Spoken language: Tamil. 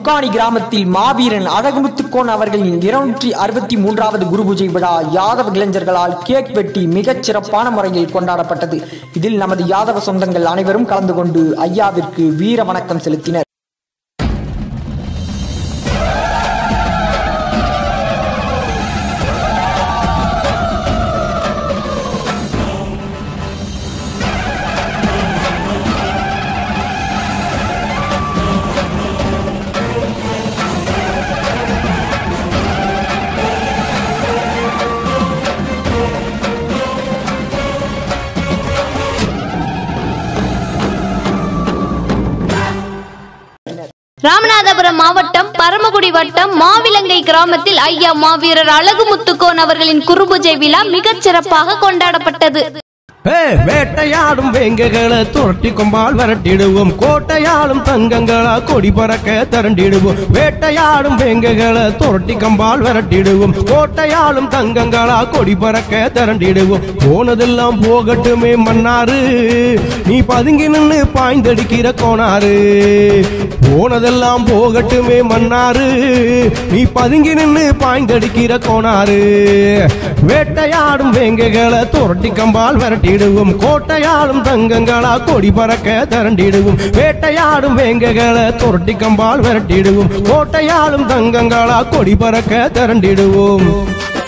முக்காணி கிராமத்தில் மாவீரன் அழகுமுத்துக்கோன் அவர்களின் 263வது குரு பூஜை விழா யாதவ இளைஞர்களால் கேக் வெட்டி மிகச் சிறப்பான முறையில் கொண்டாடப்பட்டது. இதில் நமது யாதவ சொந்தங்கள் அனைவரும் கலந்து கொண்டு ஐயாவிற்கு வீர வணக்கம் செலுத்தினர். ராமநாதபுரம் மாவட்டம் பரமக்குடி வட்டம் மாவிலங்கை கிராமத்தில் ஐயா மாவீரர் அழகுமுத்துக்கோன் அவர்களின் குருபூஜை விழா மிகச் சிறப்பாக கொண்டாடப்பட்டது. வேட்டையாடும் வேங்கைகளை துரட்டி கொம்பால் வரட்டிடுவோம், கோட்டையாடும் தங்கங்களா கொடி பறக்க திரண்டிடுவோம். வேட்டையாடும் வேங்கைகளை துரட்டி கொம்பால் வரட்டிடுவோம், கோட்டையாடும் தங்கங்களா கொடி பறக்க திரண்டிடுவோம். போனதெல்லாம் போகட்டுமே மன்னாரு, நீ பதுங்கி நின்று பாய்ந்தடிக்கிற கோனாரு. போனதெல்லாம் போகட்டுமே மன்னாரு, நீ பதுங்கி நின்று பாய்ந்தடிக்கிற கோனாரு. வேட்டையாடும் வேங்கைகளை துரட்டி கம்பால் வரட்டி கோட்டையாடும் தங்கங்களா கொடி பறக்க திரண்டிடுவோம். வேட்டையாடும் வேங்கைகளை துரட்டி கம்பால் விரட்டிடுவோம், கோட்டையாடும் தங்கங்களா கொடி பறக்க திரண்டிடுவோம்.